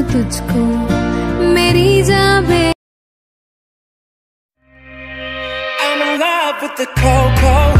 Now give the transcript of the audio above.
तुझको मेरी जाबे। I'm in love with the coco.